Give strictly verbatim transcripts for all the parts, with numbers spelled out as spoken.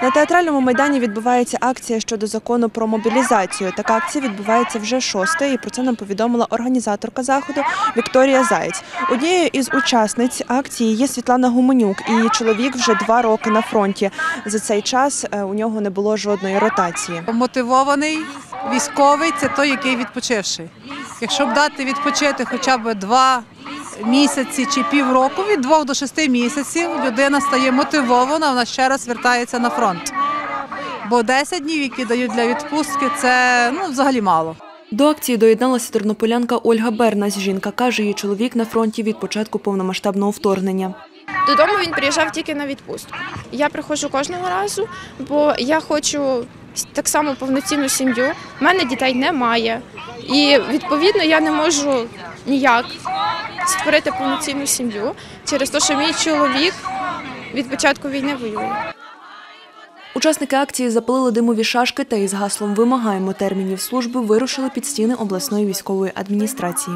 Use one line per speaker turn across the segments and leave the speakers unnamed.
На Театральному майдані відбувається акція щодо закону про мобілізацію. Така акція відбувається вже шосте, і про це нам повідомила організаторка заходу Вікторія Заєць. Однією із учасниць акції є Світлана Гуменюк, і її чоловік вже два роки на фронті. За цей час у нього не було жодної ротації.
Мотивований військовий – це той, який відпочивший. Якщо б дати відпочити хоча б два місяці чи півроку, від двох до шести місяців людина стає мотивована, вона ще раз вертається на фронт. Бо десять днів, які дають для відпустки, це ну, взагалі мало.
До акції доєдналася тернополянка Ольга Бернась. Жінка каже, її чоловік на фронті від початку повномасштабного вторгнення.
Додому він приїжджав тільки на відпустку. Я приходжу кожного разу, бо я хочу так само повноцінну сім'ю. У мене дітей немає. І, відповідно, я не можу ніяк створити повноцінну сім'ю через те, що мій чоловік від початку війни воює.
Учасники акції запалили димові шашки та із гаслом «Вимагаємо термінів служби» вирушили під стіни обласної військової адміністрації.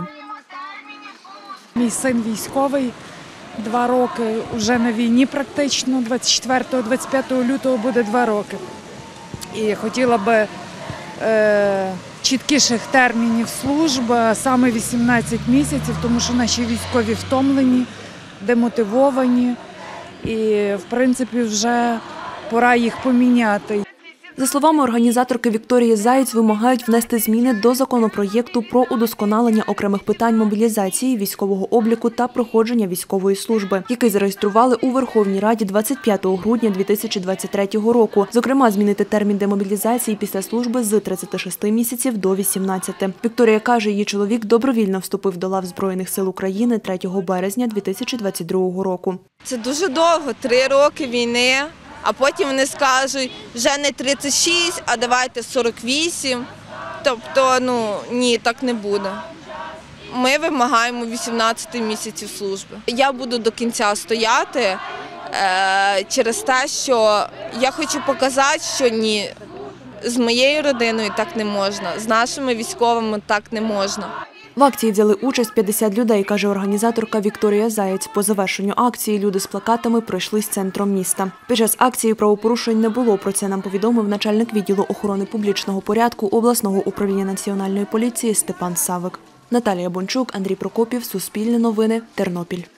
Мій син військовий, два роки вже на війні практично, двадцять четвертого - двадцять п'ятого лютого буде два роки. І хотіла би е, чіткіших термінів служби, саме вісімнадцять місяців, тому що наші військові втомлені, демотивовані і, в принципі, вже пора їх поміняти.
За словами організаторки Вікторії Заєць, вимагають внести зміни до законопроєкту про удосконалення окремих питань мобілізації, військового обліку та проходження військової служби, який зареєстрували у Верховній Раді двадцять п'ятого грудня дві тисячі двадцять третього року. Зокрема, змінити термін демобілізації після служби з тридцяти шести місяців до вісімнадцяти. Вікторія каже, її чоловік добровільно вступив до лав Збройних сил України третього березня дві тисячі двадцять другого року.
Це дуже довго, три роки війни. А потім вони скажуть, вже не тридцять шість, а давайте сорок вісім. Тобто, ну, ні, так не буде. Ми вимагаємо вісімнадцяти місяців служби. Я буду до кінця стояти е, через те, що я хочу показати, що ні, з моєю родиною так не можна, з нашими військовими так не можна.
В акції взяли участь п'ятдесят людей, каже організаторка Вікторія Заєць. По завершенню акції люди з плакатами пройшлись центром міста. Під час акції правопорушень не було. Про це нам повідомив начальник відділу охорони публічного порядку обласного управління Національної поліції Степан Савик. Наталія Бончук, Андрій Прокопів, Суспільне новини, Тернопіль.